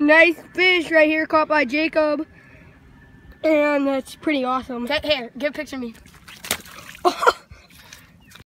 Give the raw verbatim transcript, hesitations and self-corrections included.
Nice fish right here caught by Jacob. And that's pretty awesome. Here, give a picture of me.